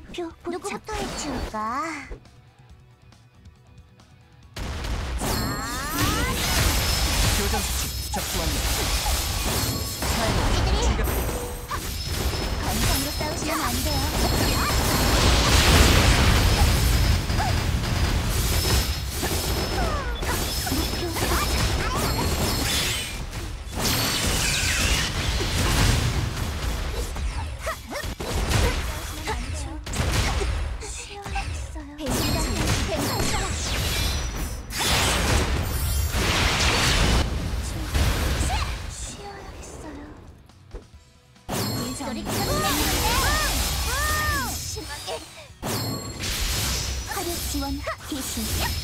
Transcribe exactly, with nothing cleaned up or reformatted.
목표 포착. 누구부터 해치울까? 교전 수칙 접수 완료. 너희들이 충격. 건성으로 싸우시면 안 돼요. 화력 지원 개시.